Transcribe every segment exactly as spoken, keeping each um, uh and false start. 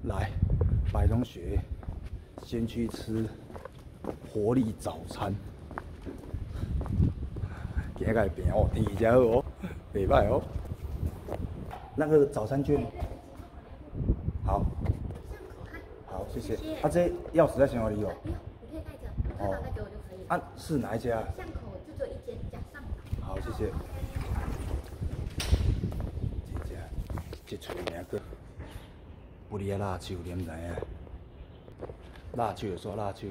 来百同学先去吃活力早餐。今日个饼哦，天气真好哦，袂歹哦。那个早餐券，好，好，谢谢。啊，这钥匙在哪里哦？ 不用，你可以带着，他打开给我就可以了。 啊，是哪一家？ 巷口就只有一间，加上。 好，谢谢。这家，这厝名个不离啊辣手，你毋知影？辣手就说辣手。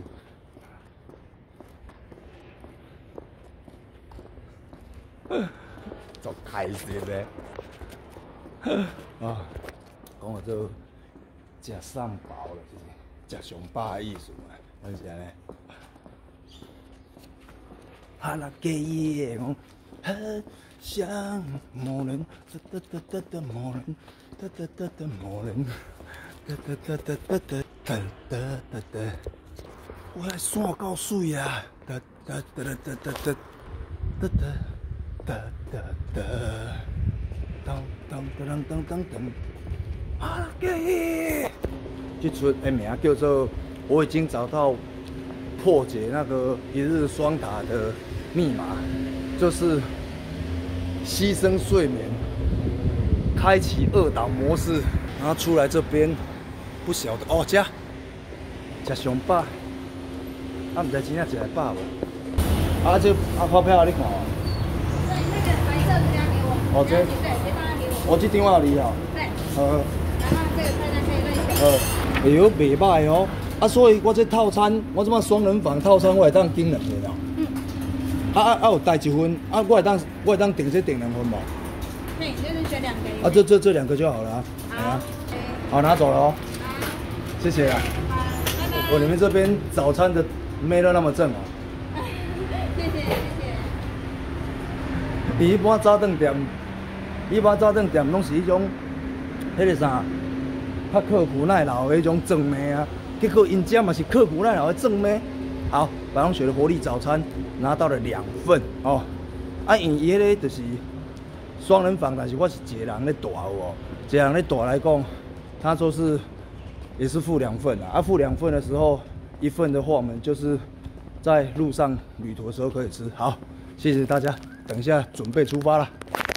足开心的。啊，讲到做食送包了，就是食上饱的意思嘛，反正是安尼。哈拉给耶，讲很像某人，哒哒哒哒哒某人，哒哒哒哒某人，哒哒哒哒哒哒哒哒哒哒。我的伞够水啊！哒哒哒哒哒哒哒哒哒哒哒。当当当当当当，啊给！这出的名叫做，我已经找到破解那个一日双塔的密码，就是牺牲睡眠，开启二档模式，然后出来这边不晓得哦，这吃上饱，啊唔知真正食会饱无？啊这啊发票你看哦。 对，那个白色的要给我。 哦这。我这电话你哦。 对。 呃。 然后这个菜单可以任选。 呃，哎呦，袂歹哦。啊，所以我这套餐，我这么双人房套餐，我会当订两份哦。嗯。啊啊啊！有带一份，啊，我会当我会当订这订两份无？ 对，就是选两个。 啊，这这这两个就好了啊。 好。 好，拿走了哦。 好。 谢谢啊。 好，拜拜。 我你们这边早餐的妹都那么正哦。 谢谢谢谢。 伊一般早顿店。一般早顿店拢是迄种，迄个啥，较刻苦耐劳的迄种正妹啊。结果因家嘛是刻苦耐劳的正妹。好，百同学的活力早餐拿到了两份哦。啊，因伊迄个就是双人房，但是我是一个人咧住哦。一个人咧住来讲，他说是也是付两份啊。啊，付两份的时候，一份的话我们就是在路上旅途的时候可以吃。好，谢谢大家，等一下准备出发了。